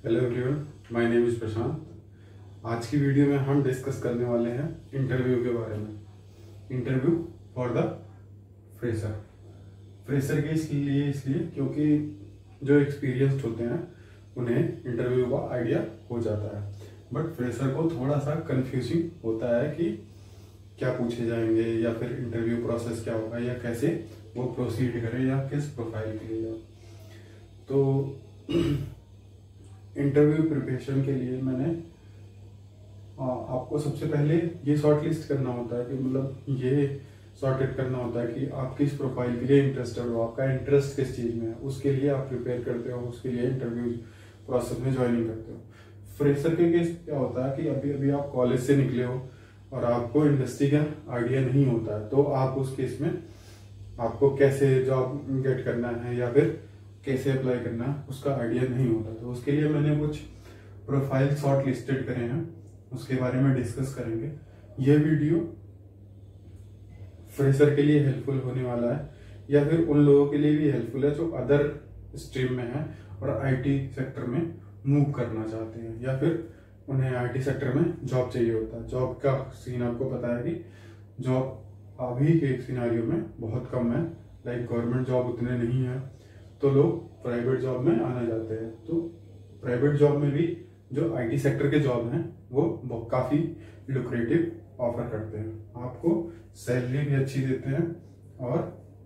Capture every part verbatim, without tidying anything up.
Hello everyone, my name is Prashant. आज की video में हम डिस्कस करने वाले हैं इंटरव्यू के बारे में। Interview for the fresher. Fresher के इसलिए इसलिए क्योंकि जो एक्सपीरियंस्ड होते हैं उन्हें इंटरव्यू का आइडिया हो जाता है, बट फ्रेशर को थोड़ा सा कंफ्यूजिंग होता है कि क्या पूछे जाएंगे या फिर इंटरव्यू प्रोसेस क्या होगा या कैसे वो प्रोसीड करें या किस प्रोफाइल के लिए। तो इंटरव्यू प्रिपरेशन के लिए मैंने आ, आपको सबसे पहले ये शॉर्ट लिस्ट करना होता है कि मतलब ये सॉर्टेड करना होता है कि आप किस प्रोफाइल के लिए इंटरेस्टेड हो, आपका इंटरेस्ट किस चीज़ में है, उसके लिए आप प्रिपेयर करते हो, उसके लिए इंटरव्यू प्रोसेस में ज्वाइनिंग करते हो। फ्रेशर के केस क्या होता है कि अभी अभी आप कॉलेज से निकले हो और आपको इंडस्ट्री का आइडिया नहीं होता है, तो आप उस केस में आपको कैसे जॉब गेट करना है या फिर कैसे अप्लाई करना है उसका आइडिया नहीं होता। तो उसके लिए मैंने कुछ प्रोफाइल शॉर्ट लिस्टेड करे हैं, उसके बारे में डिस्कस करेंगे। यह वीडियो फ्रेशर के लिए हेल्पफुल होने वाला है या फिर उन लोगों के लिए भी हेल्पफुल है जो अदर स्ट्रीम में है और आईटी सेक्टर में मूव करना चाहते हैं या फिर उन्हें आईटी सेक्टर में जॉब चाहिए होता है। जॉब का सीन आपको पता है कि जॉब अभी के सिनेरियो में बहुत कम है, लाइक गवर्नमेंट जॉब उतने नहीं है, तो लोग प्राइवेट जॉब में आना चाहते हैं। तो प्राइवेट जॉब में भी जो आईटी सेक्टर के जॉब हैं वो काफी लुक्रेटिव ऑफर करते हैं, आपको सैलरी भी अच्छी देते हैं और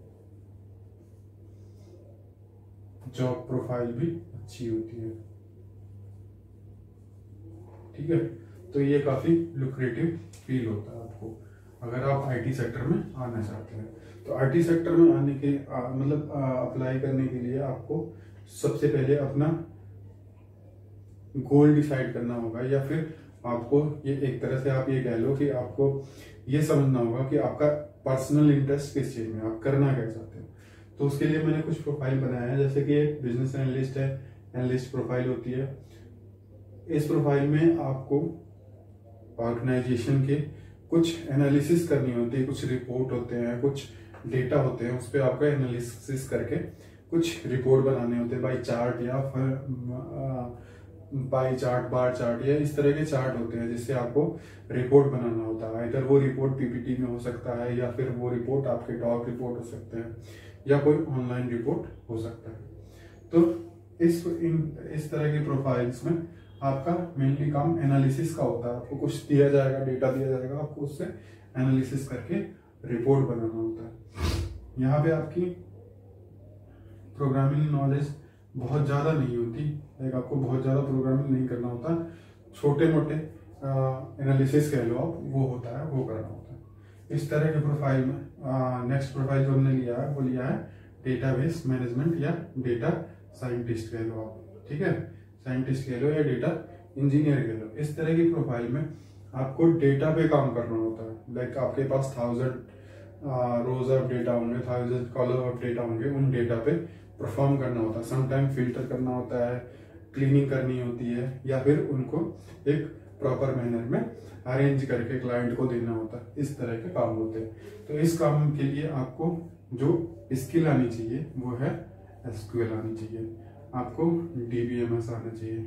जॉब प्रोफाइल भी अच्छी होती है। ठीक है, तो ये काफी लुक्रेटिव फील होता है आपको अगर आप आईटी सेक्टर में आना चाहते हैं। तो आईटी सेक्टर में आने के आ, मतलब अप्लाई करने के लिए आपको सबसे पहले अपना गोल डिसाइड करना होगा या फिर आपको ये एक तरह से आप ये कह लो कि आपको ये समझना होगा कि आपका पर्सनल इंटरेस्ट किस चीज में, आप करना क्या चाहते हो। तो उसके लिए मैंने कुछ प्रोफाइल बनाया है, जैसे कि एक बिजनेस एनालिस्ट है, एनालिस्ट प्रोफाइल होती है। इस प्रोफाइल में आपको ऑर्गेनाइजेशन के कुछ एनालिसिस करनी होती है, कुछ रिपोर्ट होते हैं, कुछ डेटा होते हैं, उस पर आपको एनालिसिस करके कुछ रिपोर्ट बनाने होते हैं बाई चार्ट या फिर बाई चार्ट, बार चार्ट या इस तरह के चार्ट होते हैं जिससे आपको रिपोर्ट बनाना होता है। इधर वो रिपोर्ट पीपीटी में हो सकता है या फिर वो रिपोर्ट आपके डॉक रिपोर्ट हो सकते हैं या कोई ऑनलाइन रिपोर्ट हो सकता है। तो इस इन इस तरह के प्रोफाइल्स में आपका मेनली काम एनालिसिस का होता है। आपको कुछ दिया जाएगा, डेटा दिया जाएगा, आपको उससे एनालिसिस करके रिपोर्ट बनाना होता है। यहाँ पे आपकी प्रोग्रामिंग नॉलेज बहुत ज़्यादा नहीं होती, लाइक आपको बहुत ज़्यादा प्रोग्रामिंग नहीं करना होता, छोटे मोटे एनालिसिस कह लो आप, वो होता है, वो करना होता है। इस तरह के प्रोफाइल में नेक्स्ट प्रोफाइल जो हमने लिया है वो लिया है डेटाबेस मैनेजमेंट या डेटा साइंटिस्ट कह लो आप। ठीक है, साइंटिस्ट कह लो या डेटा इंजीनियर कह लो। इस तरह की प्रोफाइल में आपको डेटा पे काम करना होता है, लाइक आपके पास थाउजेंड रोज ऑफ डेटा होंगे, थाउजेंड कॉलम ऑफ डेटा होंगे, उन डेटा पे परफॉर्म करना होता है। समटाइम फिल्टर करना होता है, क्लीनिंग करनी होती है या फिर उनको एक प्रॉपर मैनर में अरेंज करके क्लाइंट को देना होता है। इस तरह के काम होते हैं। तो इस काम के लिए आपको जो स्किल आनी चाहिए वो है एसक्यूएल आनी चाहिए, आपको डीबीएमएस आना चाहिए।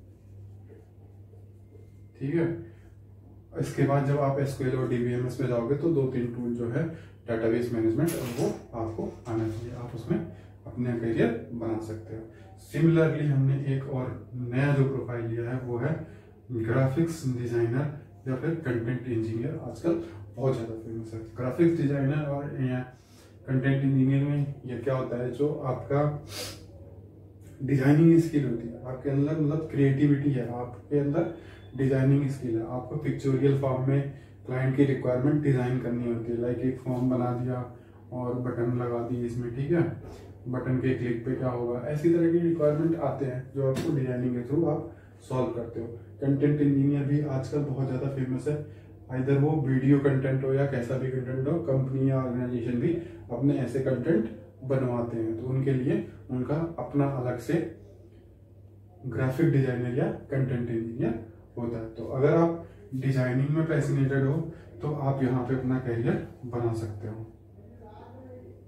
ठीक है, इसके बाद जब आप एसक्यूएल और डीबीएमएस में जाओगे तो दो तीन टूल जो है डेटाबेस मैनेजमेंट और वो आपको आना चाहिए, आप उसमें अपने करियर बना सकते हो। सिमिलरली हमने एक और नया जो प्रोफाइल लिया है वो है ग्राफिक्स डिजाइनर या फिर कंटेंट इंजीनियर। आजकल बहुत ज्यादा फेमस है ग्राफिक्स डिजाइनर और कंटेंट इंजीनियर में ये क्या होता है, जो आपका डिजाइनिंग स्किल होती है आपके अंदर, मतलब क्रिएटिविटी है आपके अंदर, डिजाइनिंग स्किल है। आपको पिक्चोरियल फॉर्म में क्लाइंट की रिक्वायरमेंट डिजाइन करनी होती है, लाइक एक फॉर्म बना दिया और बटन लगा दी इसमें, ठीक है, बटन के क्लिक पे क्या होगा, ऐसी तरह की रिक्वायरमेंट आते हैं जो आपको डिजाइनिंग के थ्रू आप सॉल्व करते हो। कंटेंट इंजीनियर भी आजकल बहुत ज्यादा फेमस है, इधर वो वीडियो कंटेंट हो या कैसा भी कंटेंट हो, कंपनी या ऑर्गेनाइजेशन भी अपने ऐसे कंटेंट बनवाते हैं, तो उनके लिए उनका अपना अलग से ग्राफिक डिजाइनर या कंटेंट इंजीनियर होता है। तो अगर आप डिजाइनिंग में पैशनेटेड हो तो आप यहाँ पे अपना करियर बना सकते हो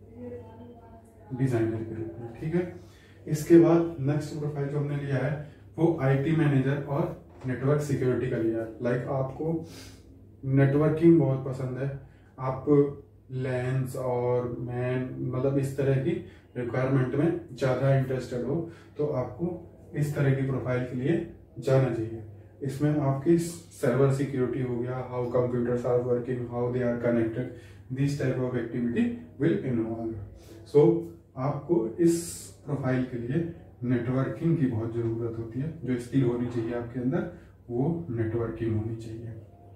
डिजाइनर के रूप में। ठीक है, इसके बाद नेक्स्ट प्रोफाइल जो हमने लिया है वो आईटी मैनेजर और नेटवर्क सिक्योरिटी का लिया है। लाइक आपको नेटवर्किंग बहुत पसंद है, आप लैंस और मैन मतलब इस तरह की रिक्वायरमेंट में ज़्यादा इंटरेस्टेड हो, तो आपको इस तरह की प्रोफाइल के लिए जाना चाहिए। इसमें आपकी सर्वर सिक्योरिटी हो गया, how computers are working, how they are connected, this type of activity will involve. So आपको इस प्रोफाइल के लिए नेटवर्किंग की बहुत ज़रूरत होती है। जो स्किल होनी चाहिए आपके अंदर वो नेटवर्किंग होनी चाहिए।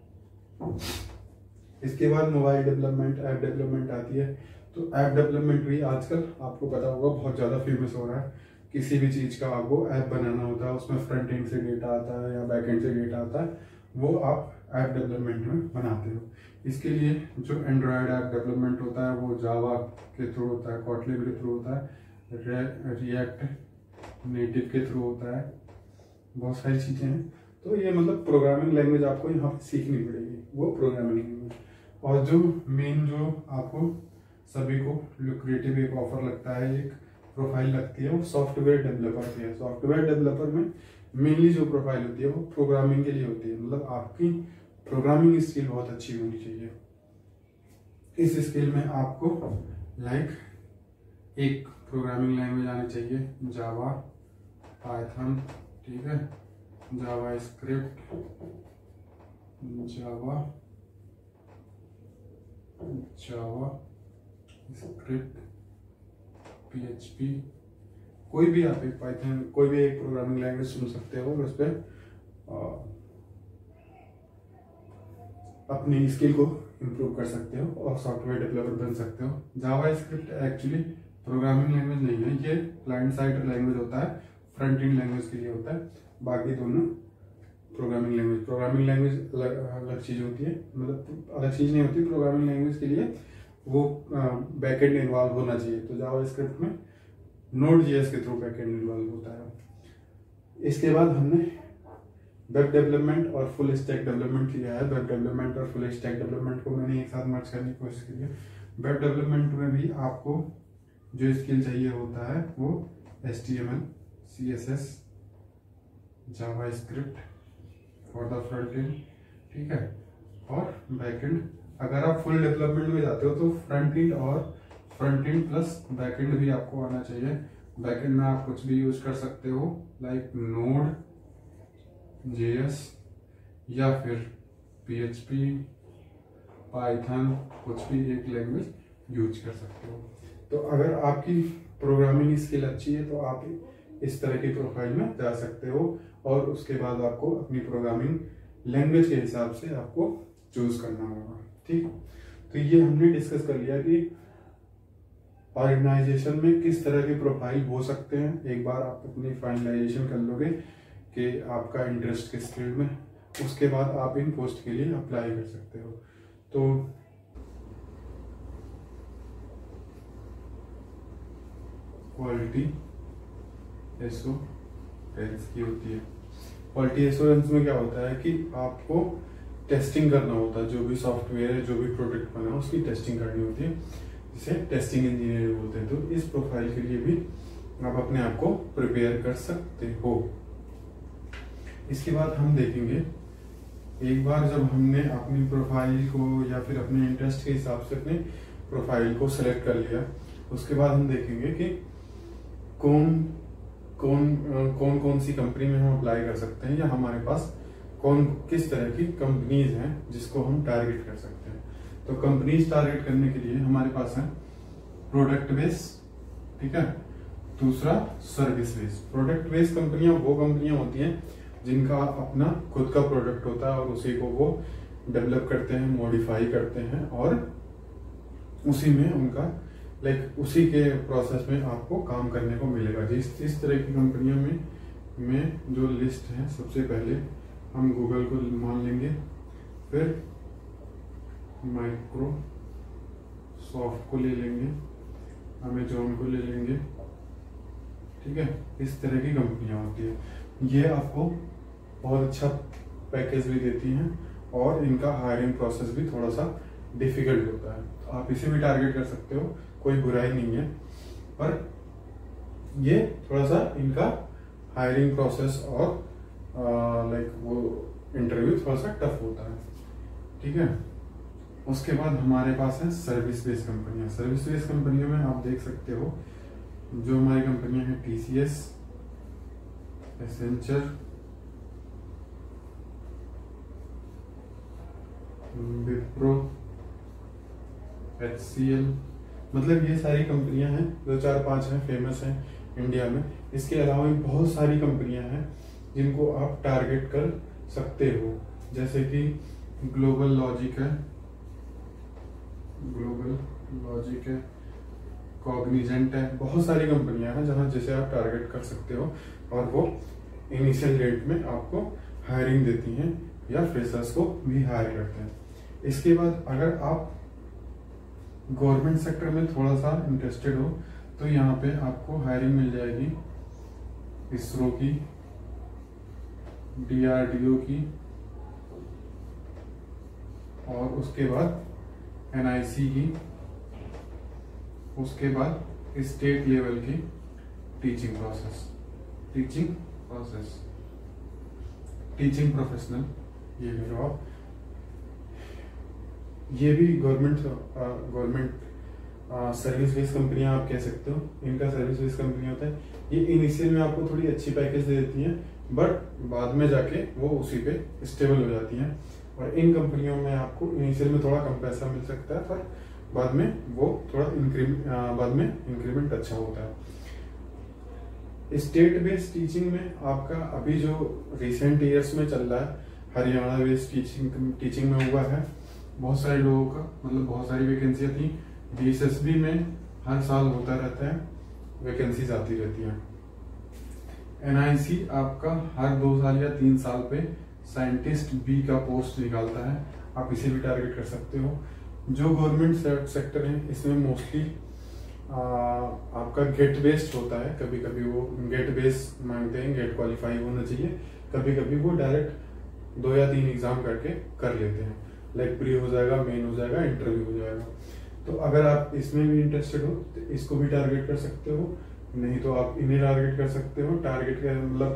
इसके बाद मोबाइल डेवलपमेंट, ऐप डेवलपमेंट आती है। तो ऐप डेवलपमेंट भी आजकल आपको पता होगा बहुत ज़्यादा फेमस हो रहा है। किसी भी चीज़ का आपको ऐप बनाना होता है, उसमें फ्रंट एंड से डेटा आता है या बैक एंड से डेटा आता है, वो आप ऐप डेवलपमेंट में बनाते हो। इसके लिए जो एंड्रॉयड ऐप डेवलपमेंट होता है वो जावा के थ्रू होता है, कॉटलिन के थ्रू होता है, रिएक्ट नेटिव के थ्रू होता है, बहुत सारी चीज़ें हैं। तो ये मतलब प्रोग्रामिंग लैंग्वेज आपको यहाँ पे सीखनी पड़ेगी, वो प्रोग्रामिंग लैंग्वेज। और जो मेन जो आपको सभी को लुक्रेटिव एक ऑफर लगता है, एक प्रोफाइल लगती है, वो सॉफ्टवेयर डेवलपर की है। सॉफ्टवेयर डेवलपर में मेनली जो प्रोफाइल होती है वो प्रोग्रामिंग के लिए होती है। मतलब आपकी प्रोग्रामिंग स्किल बहुत अच्छी होनी चाहिए। इस स्किल में आपको लाइक एक प्रोग्रामिंग लैंग्वेज आनी चाहिए, जावा, पाइथन, ठीक है, JavaScript, Java JavaScript, PHP, कोई भी आप एक पाइथन, कोई भी एक प्रोग्रामिंग लैंग्वेज सुन सकते हो और उस पर अपनी स्किल को इम्प्रूव कर सकते हो और सॉफ्टवेयर डेवलपर बन सकते हो। JavaScript actually programming language नहीं है, ये क्लाइंट साइड लैंग्वेज होता है, फ्रंट एंड लैंग्वेज के लिए होता है। बाकी दोनों प्रोग्रामिंग लैंग्वेज प्रोग्रामिंग लैंग्वेज अलग अलग चीज़ होती है, मतलब अलग चीज़ नहीं होती। प्रोग्रामिंग लैंग्वेज के लिए वो बैकएंड इन्वॉल्व होना चाहिए। तो जावा स्क्रिप्ट में नोड जेएस के थ्रू बैकएंड इन्वॉल्व होता है। इसके बाद हमने वेब डेवलपमेंट और फुल स्टैक डेवलपमेंट किया है। वेब डेवलपमेंट और फुल स्टैक डेवलपमेंट को मैंने एक साथ मर्ज करने की कोशिश की है। वेब डेवलपमेंट में भी आपको जो स्किल चाहिए होता है वो H T M L, C S S, JavaScript for the front end, ठीक है, और बैक एंड। अगर आप फुल डेवलपमेंट में जाते हो तो फ्रंट एंड और front end plus back end भी आपको आना चाहिए। बैक एंड में आप कुछ भी यूज कर सकते हो, लाइक नोड जेएस या फिर पीएचपी, पाइथन, कुछ भी एक लैंग्वेज यूज कर सकते हो। तो अगर आपकी प्रोग्रामिंग स्किल अच्छी है तो आप इस तरह की प्रोफाइल में जा सकते हो और उसके बाद आपको अपनी प्रोग्रामिंग लैंग्वेज के हिसाब से आपको चूज करना होगा। ठीक, तो ये हमने डिस्कस कर लिया कि ऑर्गेनाइजेशन में किस तरह के प्रोफाइल हो सकते हैं। एक बार आप अपनी फाइनलाइजेशन कर लोगे कि आपका इंटरेस्ट किस फील्ड में, उसके बाद आप इन पोस्ट के लिए अप्लाई कर सकते हो। तो क्वालिटी एश्योरेंस की होती है। क्वालिटी एश्योरेंस में क्या होता है कि आपको टेस्टिंग करना होता है, जो भी सॉफ्टवेयर है, जो भी प्रोडक्ट बना उसकी टेस्टिंग करनी होती है, जिसे टेस्टिंग इंजीनियर बोलते हैं। तो इस प्रोफाइल के लिए भी आप अपने आप को प्रिपेयर कर सकते हो। इसके बाद हम देखेंगे, एक बार जब हमने अपनी प्रोफाइल को या फिर अपने इंटरेस्ट के हिसाब से अपने प्रोफाइल को सिलेक्ट कर लिया, उसके बाद हम देखेंगे कि कौन कौन कौन कौन सी कंपनी में हम अप्लाई कर सकते हैं या हमारे पास कौन किस तरह की कंपनीज हैं जिसको हम टारगेट कर सकते हैं। तो कंपनीज टारगेट करने के लिए हमारे पास है प्रोडक्ट बेस, ठीक है, दूसरा सर्विस बेस। प्रोडक्ट बेस कंपनियां वो कंपनियां होती हैं जिनका अपना खुद का प्रोडक्ट होता है और उसी को वो डेवलप करते हैं, मॉडिफाई करते हैं और उसी में उनका लाइक उसी के प्रोसेस में आपको काम करने को मिलेगा। जिस इस तरह की कंपनियों में में जो लिस्ट है, सबसे पहले हम गूगल को मान लेंगे, फिर माइक्रोसॉफ्ट को ले लेंगे, अमेजोन को ले लेंगे, ठीक है। इस तरह की कंपनियां होती है, ये आपको बहुत अच्छा पैकेज भी देती हैं और इनका हायरिंग प्रोसेस भी थोड़ा सा डिफिकल्ट होता है। तो आप इसे भी टारगेट कर सकते हो, कोई बुराई नहीं है, पर ये थोड़ा सा इनका हायरिंग प्रोसेस और लाइक वो इंटरव्यू थोड़ा सा टफ होता है, ठीक है। उसके बाद हमारे पास है सर्विस बेस्ड कंपनियां। सर्विस बेस्ड कंपनियों में आप देख सकते हो जो हमारी कंपनियां हैं टीसीएस, एसेंचर, विप्रो, एचसीएल, मतलब ये सारी कंपनियां हैं, दो चार पांच हैं फेमस हैं इंडिया में। इसके अलावा भी बहुत सारी कंपनियां हैं जिनको आप टारगेट कर सकते हो, जैसे कि ग्लोबल लॉजिक है, ग्लोबल लॉजिक है, कॉग्निजेंट है, बहुत सारी कंपनियां हैं जहां जैसे आप टारगेट कर सकते हो और वो इनिशियल रेट में आपको हायरिंग देती हैं या फ्रेशर्स को भी हायर करते हैं। इसके बाद अगर आप गवर्नमेंट सेक्टर में थोड़ा सा इंटरेस्टेड हो तो यहाँ पे आपको हायरिंग मिल जाएगी इसरो की, डीआरडीओ की, और उसके बाद एनआईसी की, उसके बाद स्टेट लेवल की teaching process, teaching process teaching professional, ये भी आप, ये भी गवर्नमेंट गवर्नमेंट सर्विस बेस्ड कंपनियां आप कह सकते हो। इनका सर्विस बेस्ड कंपनी होता है, ये इनिशियल में आपको थोड़ी अच्छी पैकेज दे देती हैं, बट बाद में जाके वो उसी पे स्टेबल हो जाती हैं। और इन कंपनियों में आपको इनिशियल में थोड़ा कम पैसा मिल सकता है, पर बाद में वो थोड़ा इंक्रीमेंट बाद में इंक्रीमेंट अच्छा होता है। स्टेट बेस्ड टीचिंग में आपका अभी जो रिसेंट ईयर्स में चल रहा है, हरियाणा बेस्ड टीचिंग टीचिंग में हुआ है, बहुत सारे लोगों का मतलब बहुत सारी वैकेंसियां थी। डीएसएसबी में हर साल होता रहता है, वैकेंसीज आती रहती हैं। एनआईसी आपका हर दो साल या तीन साल पे साइंटिस्ट बी का पोस्ट निकालता है, आप इसे भी टारगेट कर सकते हो। जो गवर्नमेंट सेक्टर है इसमें मोस्टली आपका गेट बेस्ड होता है, कभी कभी वो गेट बेस्ड मांगते हैं, गेट क्वालिफाई होना चाहिए, कभी कभी वो डायरेक्ट दो या तीन एग्जाम करके कर लेते हैं, लाइक प्री हो जाएगा, मेन हो जाएगा, इंटरव्यू हो जाएगा। तो अगर आप इसमें भी इंटरेस्टेड हो तो इसको भी टारगेट कर सकते हो, नहीं तो आप इन्हें टारगेट कर सकते हो। टारगेट का मतलब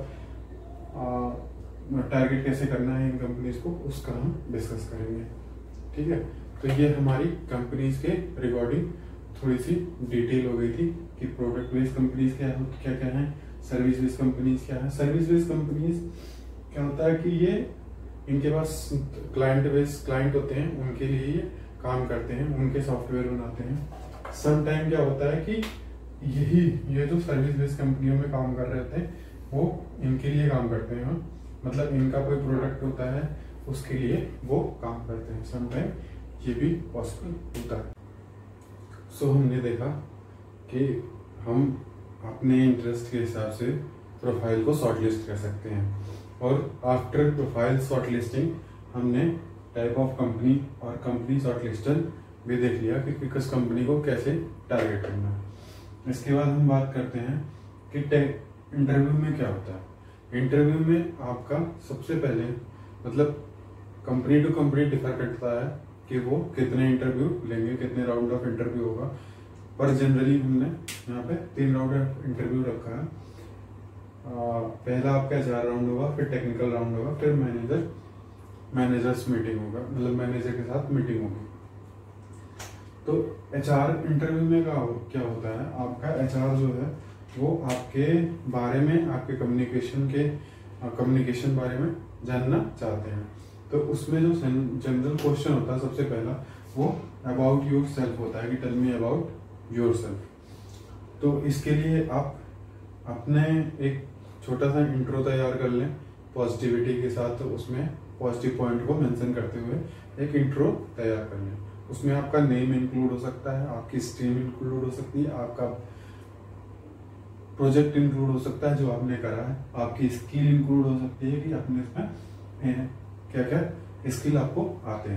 टारगेट कैसे करना है इन कंपनीज को, उसका हम डिस्कस करेंगे, ठीक है। तो ये हमारी कंपनीज के रिगार्डिंग थोड़ी सी डिटेल हो गई थी कि प्रोडक्ट बेस्ड कंपनीज क्या क्या क्या है, सर्विस बेस्ड कंपनीज क्या है। सर्विस बेस्ड कंपनीज क्या होता है कि ये इनके पास क्लाइंट बेस्ड क्लाइंट होते हैं, उनके लिए ये काम करते हैं, उनके सॉफ्टवेयर बनाते हैं। सम टाइम क्या होता है कि यही ये जो सर्विस बेस्ड कंपनियों में काम कर रहे थे वो इनके लिए काम करते हैं, मतलब इनका कोई प्रोडक्ट होता है उसके लिए वो काम करते हैं। सम टाइम ये भी पॉसिबल होता है। सो so, हमने देखा कि हम अपने इंटरेस्ट के हिसाब से प्रोफाइल को शॉर्टलिस्ट कर सकते हैं, और आफ्टर प्रोफाइल शॉर्टलिस्टिंग हमने टाइप ऑफ कंपनी और कंपनी शॉर्टलिस्टर भी देख लिया कि किस कंपनी को कैसे टारगेट करना है। इसके बाद हम बात करते हैं कि इंटरव्यू में क्या होता है। इंटरव्यू में आपका सबसे पहले मतलब कंपनी टू कंपनी डिफर करता है कि वो कितने इंटरव्यू लेंगे, कितने राउंड ऑफ इंटरव्यू होगा, पर जनरली हमने यहाँ पे तीन राउंड ऑफ इंटरव्यू रखा है। आ, पहला आपका एचआर राउंड होगा, फिर टेक्निकल राउंड होगा, फिर मैनेजर मैनेजर्स मीटिंग होगा, मतलब मैनेजर के साथ मीटिंग होगी। तो एचआर इंटरव्यू में का क्या होता है, आपका एचआर जो है वो आपके बारे में, आपके कम्युनिकेशन के कम्युनिकेशन बारे में जानना चाहते हैं। तो उसमें जो जनरल क्वेश्चन होता है सबसे पहला वो अबाउट योर सेल्फ होता है कि tell me about yourself. तो इसके लिए आप अपने एक छोटा सा इंट्रो तैयार कर लें पॉजिटिविटी के साथ, तो उसमें पॉजिटिव पॉइंट को मेंशन करते हुए एक इंट्रो तैयार कर लें। उसमें आपका नेम इंक्लूड हो सकता है, आपकी स्ट्रीम इंक्लूड हो सकती है, आपका प्रोजेक्ट इंक्लूड हो सकता है जो आपने करा है, आपकी स्किल इंक्लूड हो सकती है कि आपने इसमें क्या क्या स्किल आपको आते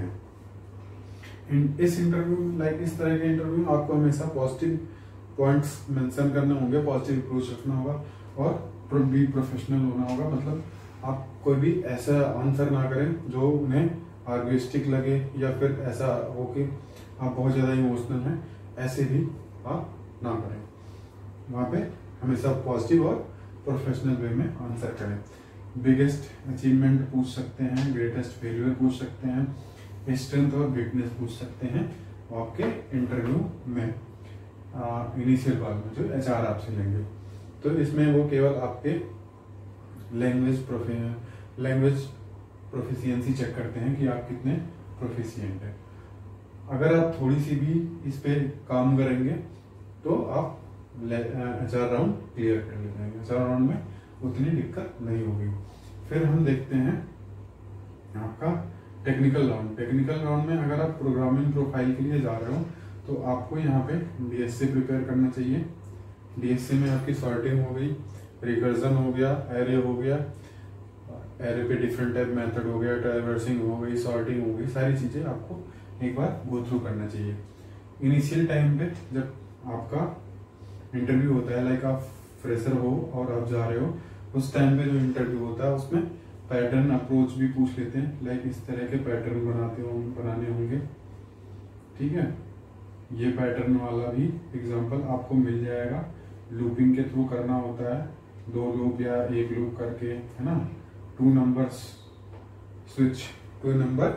हैं। इस इंटरव्यू लाइक इस तरह के इंटरव्यू में आपको हमेशा पॉजिटिव पॉइंट्स मेंशन करने होंगे, पॉजिटिव अप्रोच रखना होगा और भी प्रोफेशनल होना होगा। मतलब आप कोई भी ऐसा आंसर ना करें जो उन्हें आर्ग्यूस्टिक लगे या फिर ऐसा हो कि आप बहुत ज़्यादा इमोशनल हैं, ऐसे भी आप ना करें। वहाँ पे हमेशा पॉजिटिव और प्रोफेशनल वे में आंसर करें। बिगेस्ट अचीवमेंट पूछ सकते हैं, ग्रेटेस्ट फेलियर पूछ सकते हैं, स्ट्रेंथ और वीकनेस पूछ सकते हैं आपके इंटरव्यू में इनिशियल कॉल में जो एच आर आपसे लेंगे। तो इसमें वो केवल आपके लैंग्वेज प्रोफे लैंग्वेज प्रोफिशिएंसी चेक करते हैं कि आप कितने प्रोफिशिएंट हैं। अगर आप थोड़ी सी भी इस पे काम करेंगे तो आप एच आर राउंड क्लियर कर ले जाएंगे। एच आर राउंड में उतनी दिक्कत नहीं होगी। फिर हम देखते हैं आपका टेक्निकल राउंड। टेक्निकल राउंड में अगर आप प्रोग्रामिंग प्रोफाइल के लिए जा रहे हो तो आपको यहाँ पे डीएससी प्रिपेयर करना चाहिए। डीएससी में आपकी सॉर्टिंग हो गई, रिकर्जन हो गया, एरे हो गया, एरे पे डिफरेंट टाइप मेथड हो गया, ट्रैवर्सिंग हो गई, सॉर्टिंग हो गई, सारी चीजें आपको एक बार गो थ्रू करना चाहिए। इनिशियल टाइम पे जब आपका इंटरव्यू होता है, लाइक आप फ्रेशर हो और आप जा रहे हो, उस टाइम पे जो इंटरव्यू होता है उसमें पैटर्न अप्रोच भी पूछ लेते हैं। लाइक इस तरह के पैटर्न बनाते हो बनाने होंगे, ठीक है। ये पैटर्न वाला भी एग्जांपल आपको मिल जाएगा। लूपिंग के थ्रू करना होता है, दो लूप या एक लूप करके, है ना। Two number switch, two number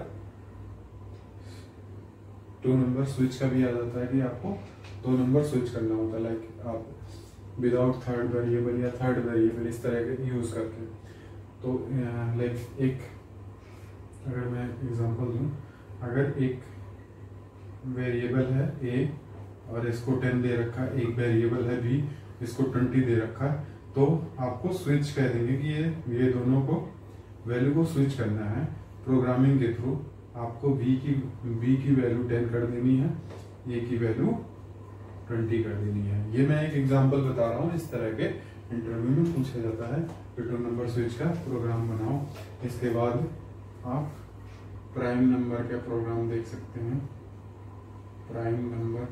two number switch का भी याद आता है कि आपको दो नंबर स्विच करना होता है। लाइक आप विदाउट थर्ड वेरिएबल या थर्ड वेरिएबल इस तरह के यूज करके। तो लाइक एक अगर मैं एग्जांपल दूं, अगर एक वेरिएबल है ए और इसको टेन दे रखा है, एक वेरिएबल है बी, इसको ट्वेंटी दे रखा है, तो आपको स्विच कह देंगे कि ये ये दोनों को वैल्यू को स्विच करना है प्रोग्रामिंग के थ्रू। आपको बी की बी की वैल्यू टेन कर देनी है, ए की वैल्यू ट्वेंटी कर देनी है। ये मैं एक एग्जांपल बता रहा हूँ, इस तरह के इंटरव्यू में पूछा जाता है कि टू नंबर स्विच का प्रोग्राम बनाओ। इसके बाद आप प्राइम नंबर का प्रोग्राम देख सकते हैं, प्राइम नंबर,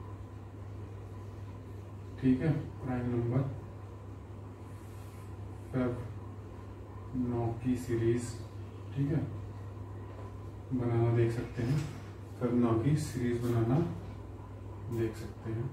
ठीक है। प्राइम नंबर फिर नौ की सीरीज, ठीक है, बनाना देख सकते हैं। फिर नौ की सीरीज बनाना देख सकते हैं।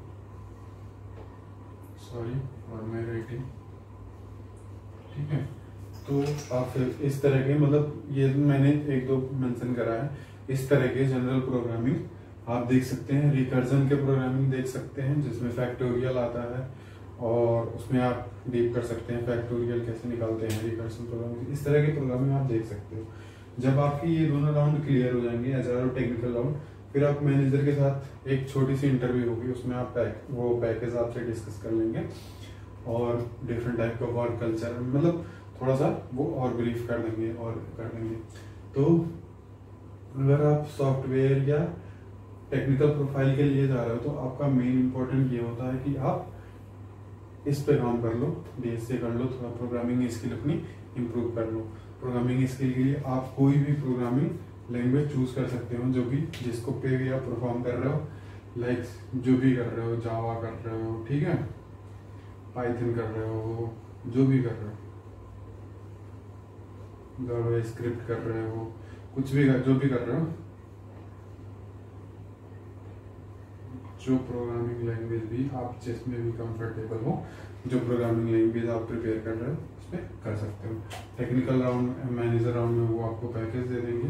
सॉरी और मैं राइटिंग, ठीक है। तो आप फिर इस तरह के, मतलब ये मैंने एक दो मेंशन करा है, इस तरह के जनरल प्रोग्रामिंग आप देख सकते हैं। रिकर्जन के प्रोग्रामिंग देख सकते हैं जिसमें फैक्टोरियल आता है और उसमें आप डीप कर सकते हैं फैक्टोरियल कैसे निकालते हैं, रिकर्जन प्रोग्रामिंग, इस तरह के प्रोग्रामिंग आप देख सकते हो। जब आपकी ये दोनों राउंड क्लियर हो जाएंगे, एच आर और टेक्निकल राउंड, फिर आप मैनेजर के साथ एक छोटी सी इंटरव्यू होगी, उसमें आप पैक वो पैकेज आपसे डिस्कस कर लेंगे और डिफरेंट टाइप का वर्क कल्चर, मतलब थोड़ा सा वो और ब्रीफ कर देंगे और कर देंगे। तो अगर आप सॉफ्टवेयर या टेक्निकल प्रोफाइल के लिए जा रहे हो तो आपका मेन इंपॉर्टेंट ये होता है कि आप इस पे काम कर लो, डीएससी कर लो, थोड़ा प्रोग्रामिंग स्किल अपनी इंप्रूव कर लो। प्रोग्रामिंग स्किल के लिए आप कोई भी प्रोग्रामिंग लैंग्वेज चूज कर सकते हो, जो भी जिसको पे भी आप परफॉर्म कर रहे हो, लाइक जो भी कर रहे हो, जावा कर रहे हो, ठीक है, पाइथन कर रहे हो, जो भी कर रहे हो, जावा स्क्रिप्ट कर रहे हो, कुछ भी कर, जो भी कर रहे हो, जो प्रोग्रामिंग लैंग्वेज भी आप जिसमें भी कंफर्टेबल हो, जो प्रोग्रामिंग लैंग्वेज आप प्रिपेयर कर रहे हो उसमें कर सकते हो। टेक्निकल राउंड, मैनेजर राउंड में वो आपको पैकेज दे देंगे,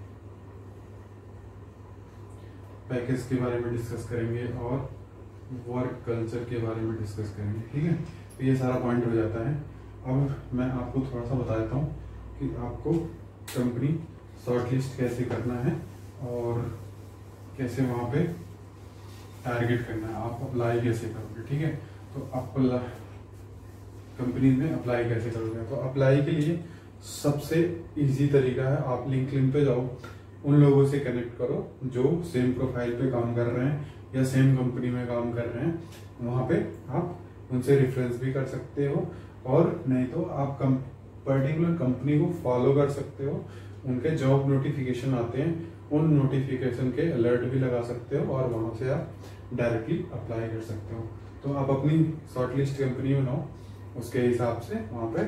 पैकेज के बारे में डिस्कस करेंगे और वर्क कल्चर के बारे में डिस्कस करेंगे, ठीक है। तो ये सारा पॉइंट हो जाता है। अब मैं आपको थोड़ा सा बता देता हूँ कि आपको कंपनी शॉर्टलिस्ट कैसे करना है और कैसे वहाँ पे टारगेट करना है, आप अप्लाई कैसे करोगे, ठीक है। तो आप कंपनी में अप्लाई कैसे करोगे, तो अप्लाई के लिए सबसे इजी तरीका है, आप लिंक्डइन पे जाओ, उन लोगों से कनेक्ट करो जो सेम प्रोफाइल पे काम कर रहे हैं या सेम कंपनी में काम कर रहे हैं। वहाँ पे आप उनसे रेफरेंस भी कर सकते हो और नहीं तो आप कम पर्टिकुलर कंपनी को फॉलो कर सकते हो। उनके जॉब नोटिफिकेशन आते हैं, उन नोटिफिकेशन के अलर्ट भी लगा सकते हो और वहां से आप डायरेक्टली अप्लाई कर सकते हो। तो आप अपनी शॉर्टलिस्ट कंपनी बनाओ, उसके हिसाब से वहाँ पे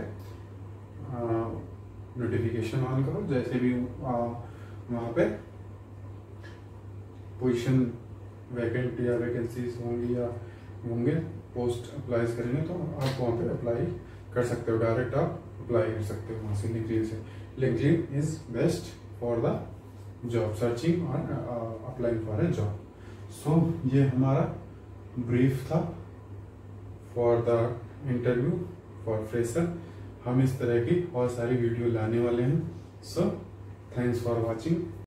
नोटिफिकेशन ऑन करो। जैसे भी वहाँ पे पोजीशन वैकेंट या वैकेंसीज होंगी या होंगे, पोस्ट अप्लाई करेंगे तो आप वहाँ पे अप्लाई कर सकते हो, डायरेक्ट आप अप्लाई कर सकते हो वहां से लिंक्डइन से। LinkedIn is best for the job searching और applying for a job. So ये हमारा ब्रीफ था for the interview for fresher. हम इस तरह की और सारी वीडियो लाने वाले हैं। So thanks for watching.